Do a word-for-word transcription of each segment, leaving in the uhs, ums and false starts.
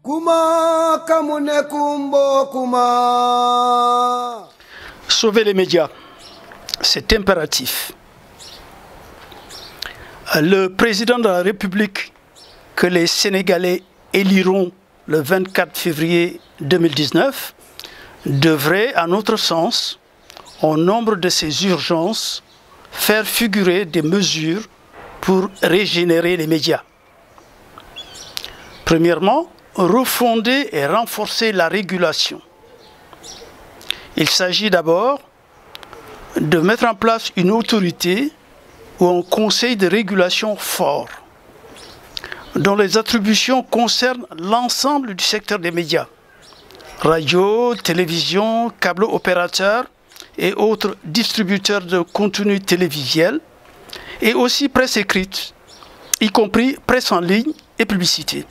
Sauver les médias, c'est impératif. Le président de la République que les Sénégalais éliront le vingt-quatre février deux mille dix-neuf devrait, à notre sens, au nombre de ces urgences, faire figurer des mesures pour régénérer les médias. Premièrement, refonder et renforcer la régulation. Il s'agit d'abord de mettre en place une autorité ou un conseil de régulation fort, dont les attributions concernent l'ensemble du secteur des médias, radio, télévision, câble opérateurs et autres distributeurs de contenu télévisuel, et aussi presse écrite, y compris presse en ligne et publicité.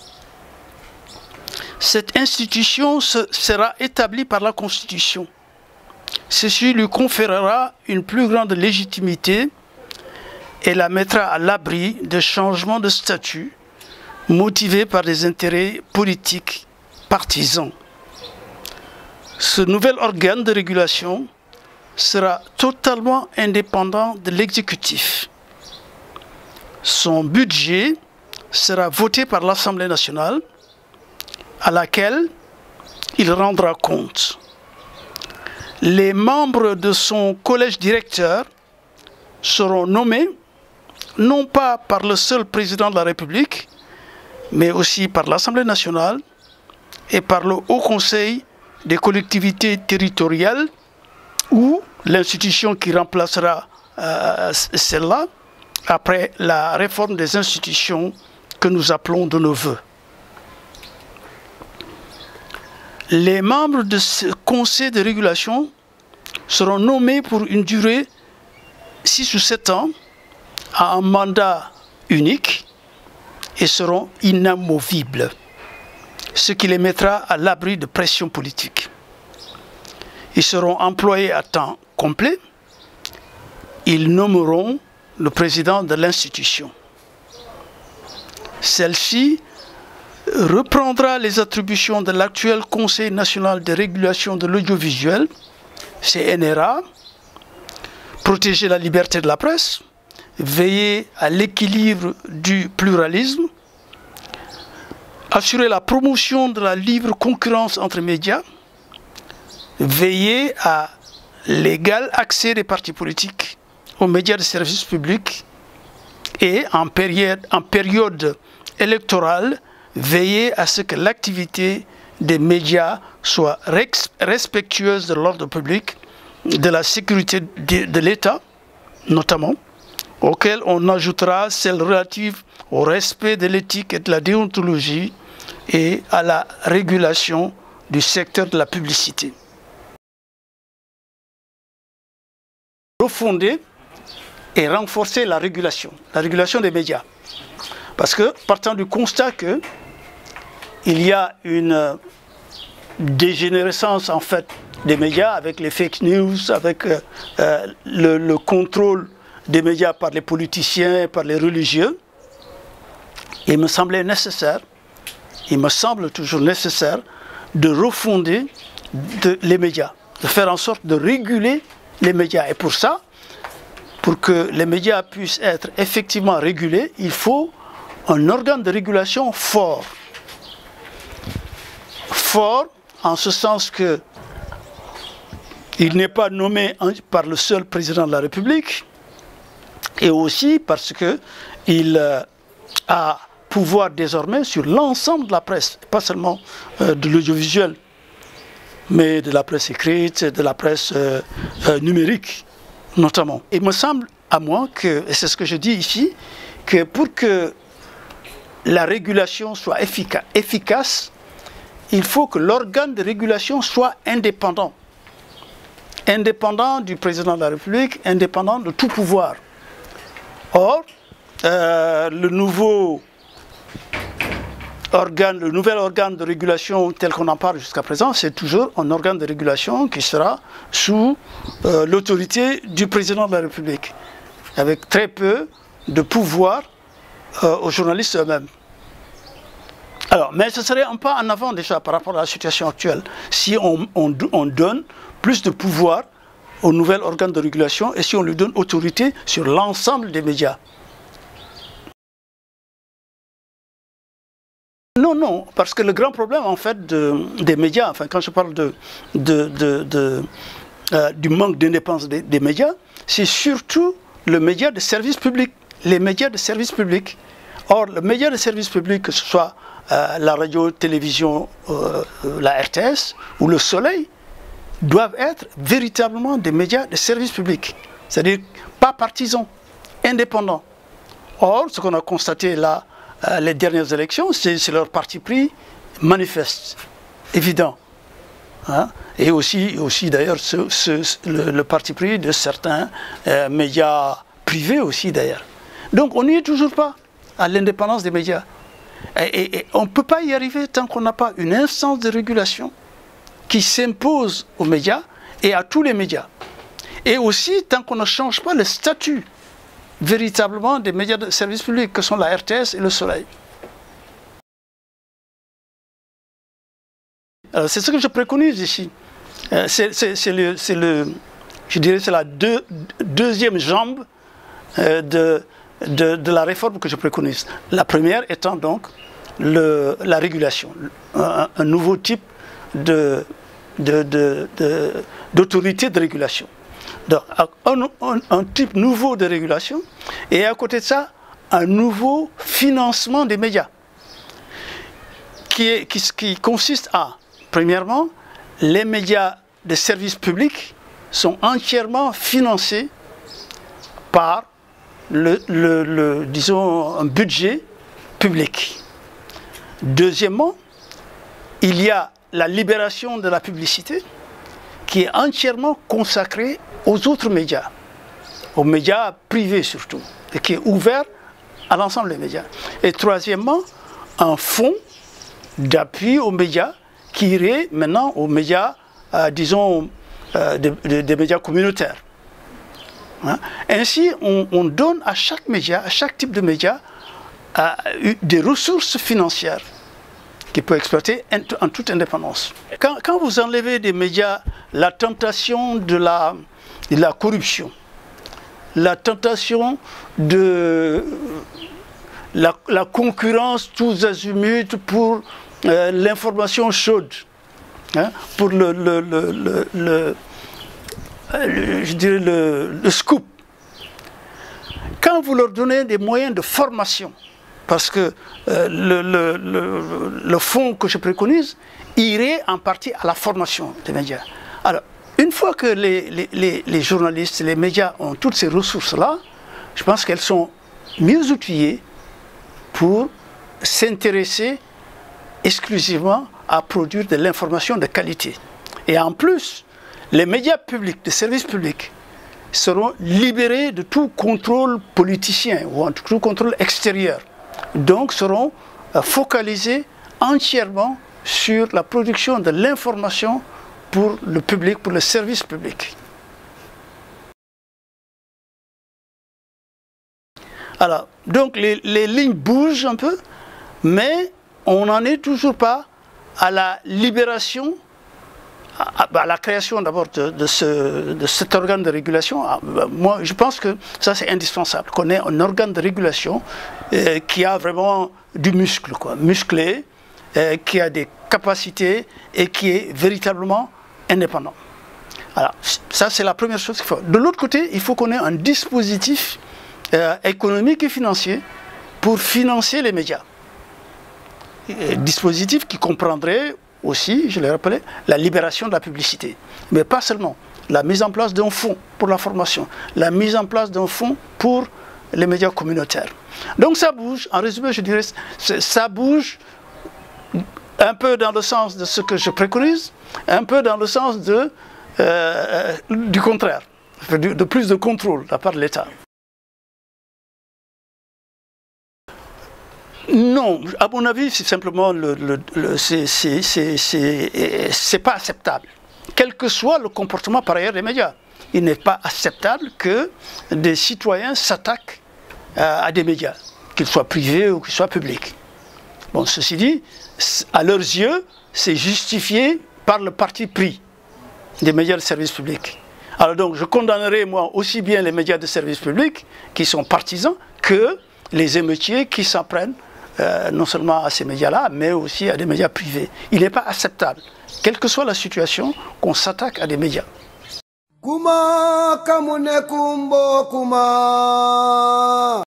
Cette institution sera établie par la Constitution. Ceci lui conférera une plus grande légitimité et la mettra à l'abri de changements de statut motivés par des intérêts politiques partisans. Ce nouvel organe de régulation sera totalement indépendant de l'exécutif. Son budget sera voté par l'Assemblée nationale, à laquelle il rendra compte. Les membres de son collège directeur seront nommés non pas par le seul président de la République, mais aussi par l'Assemblée nationale et par le Haut Conseil des collectivités territoriales ou l'institution qui remplacera euh, celle-là après la réforme des institutions que nous appelons de nos voeux. Les membres de ce conseil de régulation seront nommés pour une durée six ou sept ans à un mandat unique et seront inamovibles, ce qui les mettra à l'abri de pression politique. Ils seront employés à temps complet. Ils nommeront le président de l'institution. Celle-ci reprendra les attributions de l'actuel Conseil national de régulation de l'audiovisuel, C N R A, protéger la liberté de la presse, veiller à l'équilibre du pluralisme, assurer la promotion de la libre concurrence entre médias, veiller à l'égal accès des partis politiques aux médias de service public et en période, en période électorale, veiller à ce que l'activité des médias soit respectueuse de l'ordre public, de la sécurité de, de l'État, notamment, auquel on ajoutera celle relative au respect de l'éthique et de la déontologie et à la régulation du secteur de la publicité. Refonder et renforcer la régulation, la régulation des médias. Parce que, partant du constat que il y a une dégénérescence en fait des médias avec les fake news, avec euh, le, le contrôle des médias par les politiciens, par les religieux, il me semblait nécessaire, il me semble toujours nécessaire de refonder de, les médias, de faire en sorte de réguler les médias. Et pour ça, pour que les médias puissent être effectivement régulés, il faut un organe de régulation fort. Fort en ce sens que il n'est pas nommé par le seul président de la République et aussi parce qu'il euh, a pouvoir désormais sur l'ensemble de la presse, pas seulement euh, de l'audiovisuel, mais de la presse écrite, de la presse euh, euh, numérique notamment. Il me semble à moi que, et c'est ce que je dis ici, que pour que la régulation soit efficace, efficace il faut que l'organe de régulation soit indépendant. Indépendant du président de la République, indépendant de tout pouvoir. Or, euh, le nouveau organe, le nouvel organe de régulation tel qu'on en parle jusqu'à présent, c'est toujours un organe de régulation qui sera sous euh, l'autorité du président de la République, avec très peu de pouvoir euh, aux journalistes eux-mêmes. Alors, mais ce serait un pas en avant déjà par rapport à la situation actuelle, si on, on, on donne plus de pouvoir au nouvel organe de régulation et si on lui donne autorité sur l'ensemble des médias. Non, non, parce que le grand problème en fait de, des médias, enfin quand je parle de, de, de, de, euh, du manque d'indépendance des, des médias, c'est surtout le média de service public, les médias de service public. Or, le média de service public, que ce soit euh, la radio, télévision, euh, la R T S ou le Soleil, doivent être véritablement des médias de service public, c'est-à-dire pas partisans, indépendants. Or, ce qu'on a constaté là, euh, les dernières élections, c'est leur parti pris manifeste, évident. Hein? Et aussi, aussi d'ailleurs, ce, ce, le, le parti pris de certains euh, médias privés aussi d'ailleurs. Donc on n'y est toujours pas à l'indépendance des médias. Et, et, et on ne peut pas y arriver tant qu'on n'a pas une instance de régulation qui s'impose aux médias et à tous les médias. Et aussi, tant qu'on ne change pas le statut véritablement des médias de service public, que sont la R T S et le Soleil. C'est ce que je préconise ici. C'est le, le, je dirais, c'est la deux, deuxième jambe de, de, de la réforme que je préconise. La première étant donc le, la régulation, un, un nouveau type de d'autorité de, de, de, de régulation. Donc, un, un, un type nouveau de régulation et à côté de ça, un nouveau financement des médias qui, est, qui, qui consiste à, premièrement, les médias de service public sont entièrement financés par le, le, le, disons, un budget public. Deuxièmement, il y a la libération de la publicité qui est entièrement consacrée aux autres médias, aux médias privés surtout, et qui est ouvert à l'ensemble des médias. Et troisièmement, un fonds d'appui aux médias qui irait maintenant aux médias, euh, disons, euh, des de, de médias communautaires. Hein? Ainsi, on, on donne à chaque média, à chaque type de média, euh, des ressources financières qui peut exploiter en toute indépendance. Quand, quand vous enlevez des médias la tentation de la, de la corruption, la tentation de la, la concurrence tous azimuts pour euh, l'information chaude, hein, pour le, le, le, le, le, le, je dirais le, le scoop. Quand vous leur donnez des moyens de formation, parce que euh, le, le, le, le fonds que je préconise irait en partie à la formation des médias. Alors, une fois que les, les, les journalistes, les médias ont toutes ces ressources-là, je pense qu'elles sont mieux outillées pour s'intéresser exclusivement à produire de l'information de qualité. Et en plus, les médias publics, de services publics, seront libérés de tout contrôle politicien ou en tout contrôle extérieur. Donc seront focalisés entièrement sur la production de l'information pour le public, pour le service public. Alors, donc les, les lignes bougent un peu, mais on n'en est toujours pas à la libération, à, à la création d'abord de, de, ce, de cet organe de régulation. Moi, je pense que ça c'est indispensable, qu'on ait un organe de régulation euh, qui a vraiment du muscle, quoi, musclé, euh, qui a des capacités et qui est véritablement indépendant. Alors, ça c'est la première chose qu'il faut. De l'autre côté, il faut qu'on ait un dispositif euh, économique et financier pour financer les médias. Un dispositif qui comprendrait aussi, je l'ai rappelé, la libération de la publicité. Mais pas seulement. La mise en place d'un fonds pour la formation, la mise en place d'un fonds pour les médias communautaires. Donc ça bouge, en résumé je dirais, ça bouge un peu dans le sens de ce que je préconise, un peu dans le sens de, euh, du contraire, de plus de contrôle de la part de l'État. Non, à mon avis, c'est simplement le, le, le c'est pas acceptable. Quel que soit le comportement par ailleurs des médias, il n'est pas acceptable que des citoyens s'attaquent à, à des médias, qu'ils soient privés ou qu'ils soient publics. Bon, ceci dit, à leurs yeux, c'est justifié par le parti pris des médias de service public. Alors donc, je condamnerai moi aussi bien les médias de service public, qui sont partisans, que les émeutiers qui s'en prennent euh, non seulement à ces médias-là, mais aussi à des médias privés. Il n'est pas acceptable, quelle que soit la situation, qu'on s'attaque à des médias. Kuma kamune kumbo kuma